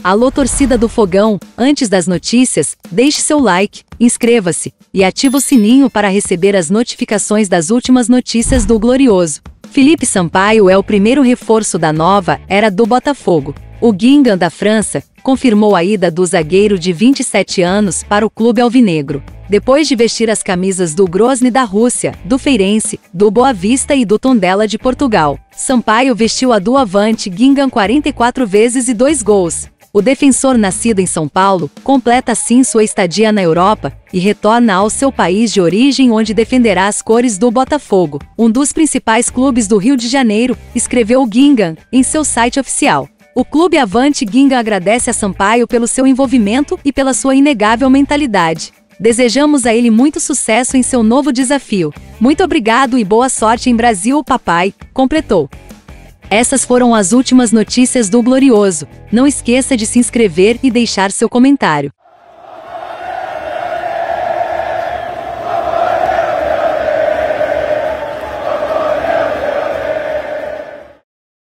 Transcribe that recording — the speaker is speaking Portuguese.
Alô torcida do Fogão, antes das notícias, deixe seu like, inscreva-se e ative o sininho para receber as notificações das últimas notícias do Glorioso. Felipe Sampaio é o primeiro reforço da nova era do Botafogo. O Guingamp da França confirmou a ida do zagueiro de 27 anos para o clube alvinegro. Depois de vestir as camisas do Grozny da Rússia, do Feirense, do Boa Vista e do Tondela de Portugal, Sampaio vestiu a do Avante Guingamp 44 vezes e 2 gols. O defensor nascido em São Paulo completa assim sua estadia na Europa e retorna ao seu país de origem, onde defenderá as cores do Botafogo, um dos principais clubes do Rio de Janeiro, escreveu o Guingamp em seu site oficial. O clube Avante Guingamp agradece a Sampaio pelo seu envolvimento e pela sua inegável mentalidade. Desejamos a ele muito sucesso em seu novo desafio. Muito obrigado e boa sorte em Brasil, papai, completou. Essas foram as últimas notícias do Glorioso. Não esqueça de se inscrever e deixar seu comentário.